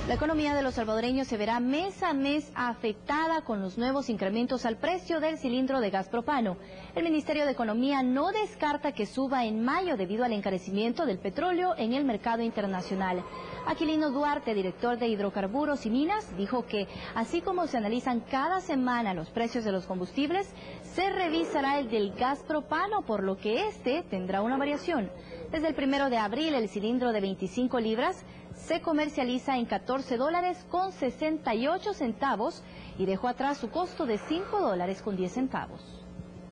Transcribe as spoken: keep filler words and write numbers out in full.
La economía de los salvadoreños se verá mes a mes afectada con los nuevos incrementos al precio del cilindro de gas propano. El Ministerio de Economía no descarta que suba en mayo debido al encarecimiento del petróleo en el mercado internacional. Aquilino Duarte, director de Hidrocarburos y Minas, dijo que así como se analizan cada semana los precios de los combustibles, se revisará el del gas propano, por lo que este tendrá una variación. Desde el primero de abril, el cilindro de veinticinco libras se comercializa en catorce dólares con sesenta y ocho centavos y dejó atrás su costo de cinco dólares con diez centavos.